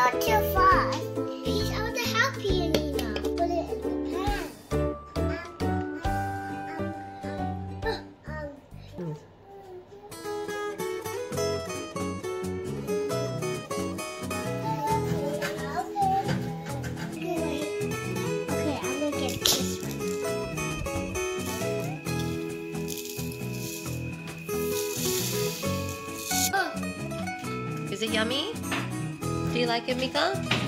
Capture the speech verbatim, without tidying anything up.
Not too fast. Please, I want to help you, Nina. Put it in the pan. Mm. Okay, I'm gonna get this one. Is it yummy? Do you like it, Mika?